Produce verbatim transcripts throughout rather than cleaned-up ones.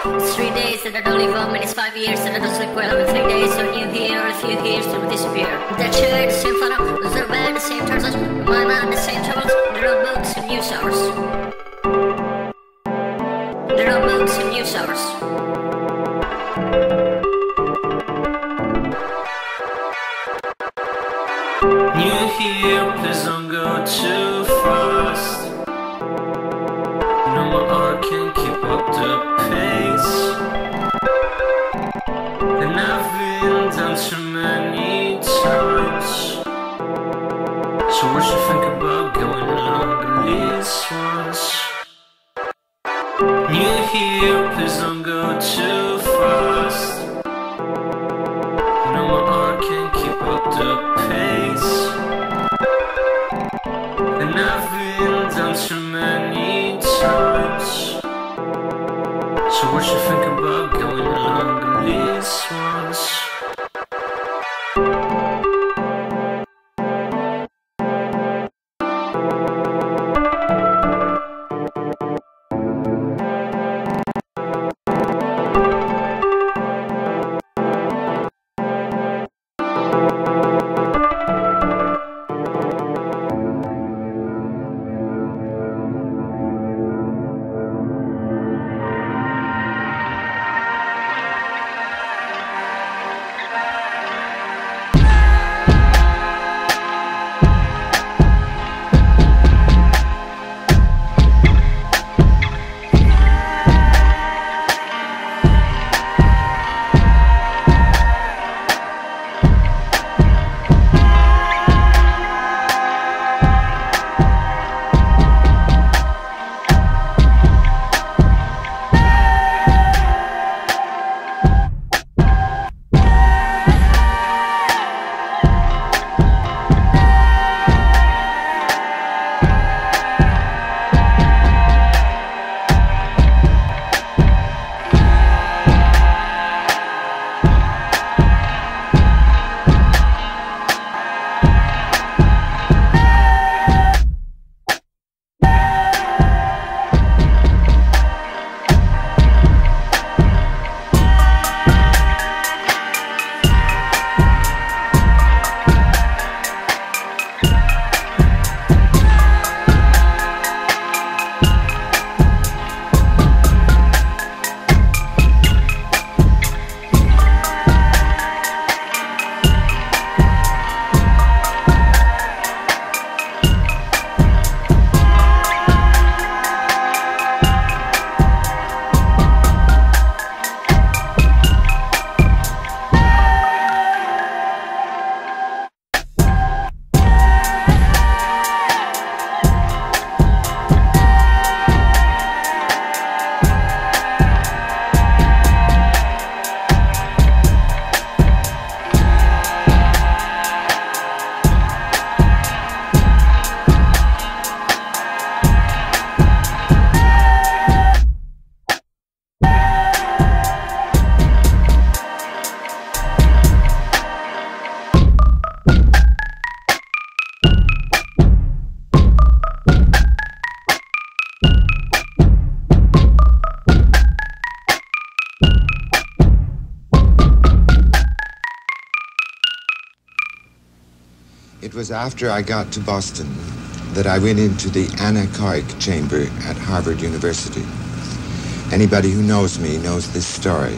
It's three days that I don't live on, and it's five years that I don't sleep well. In three days, so you here, a few years to disappear. That chair, the same photo, those are bad, the same turtles, my mind, the same troubles. There are books and news hours. There are books and news hours. You here, please don't go too fast. No, my heart can't keep up the pace. And I've been down too many times. So what you think about going along the least once? You here, please don't go too fast. No, my heart can't keep up the pace. And I've been down too many times. So what you think about going along the least once? It was after I got to Boston that I went into the anechoic chamber at Harvard University. Anybody who knows me knows this story.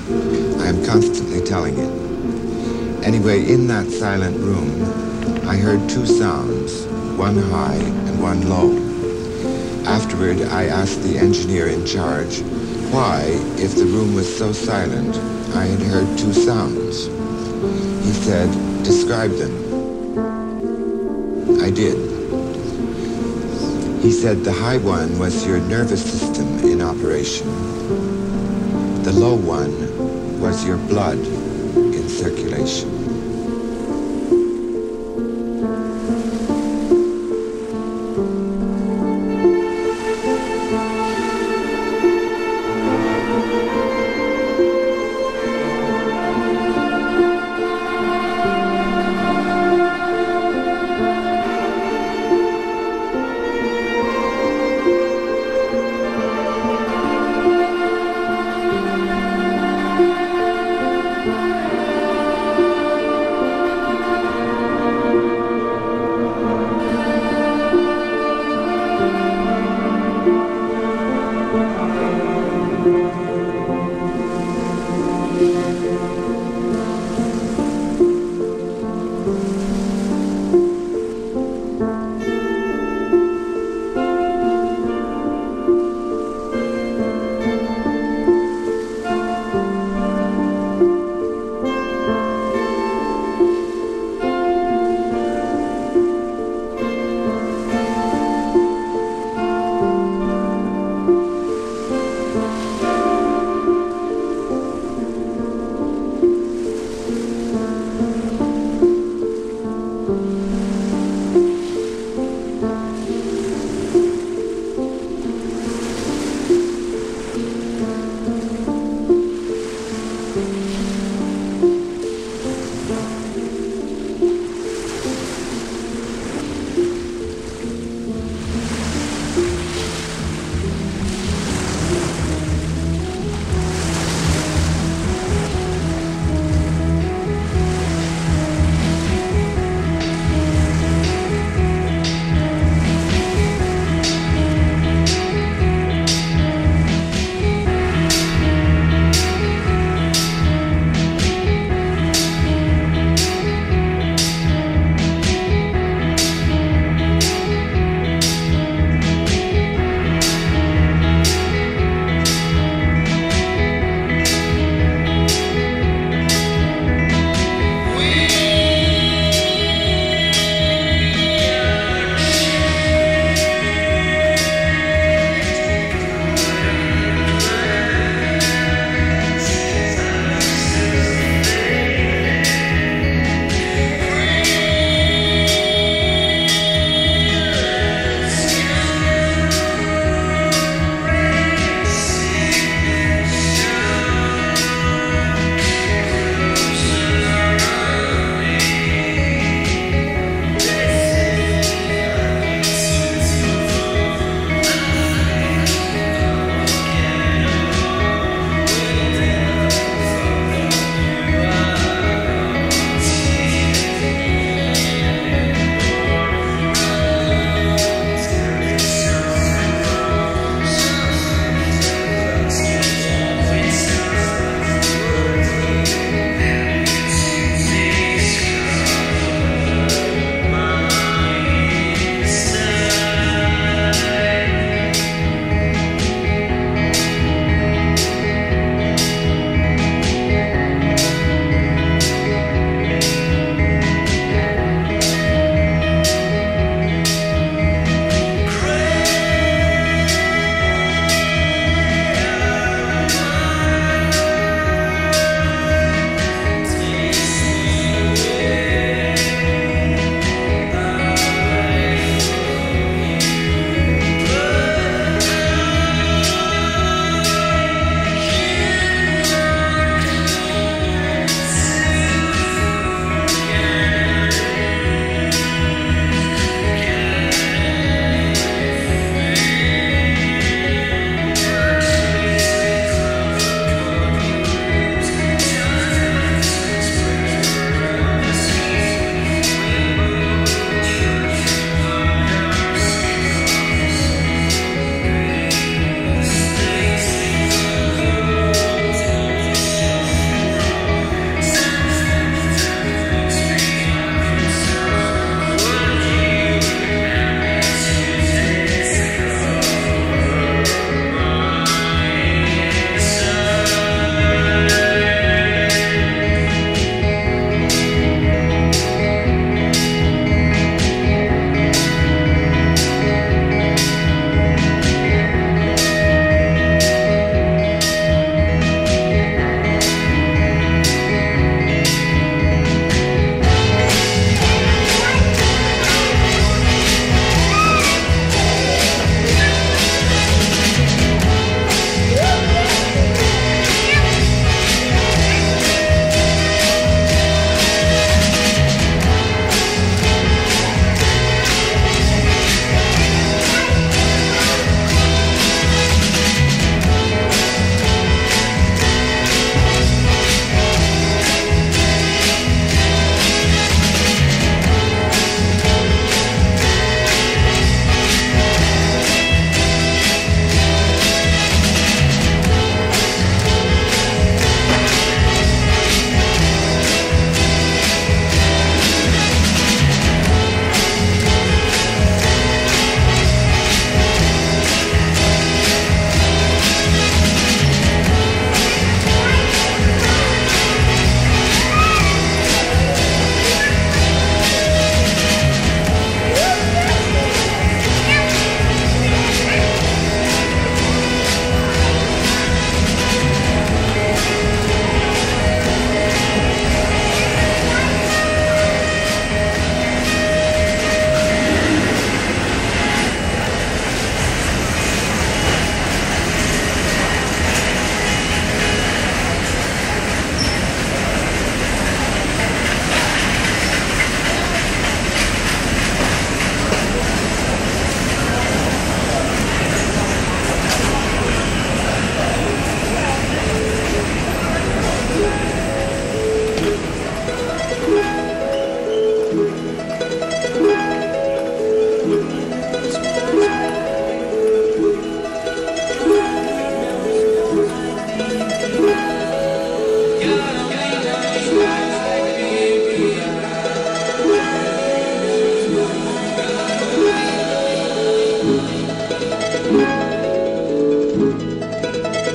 I am constantly telling it. Anyway, in that silent room, I heard two sounds, one high and one low. Afterward, I asked the engineer in charge why, if the room was so silent, I had heard two sounds. He said, "Describe them." I did. He said the high one was your nervous system in operation. The low one was your blood in circulation.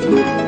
Thank you.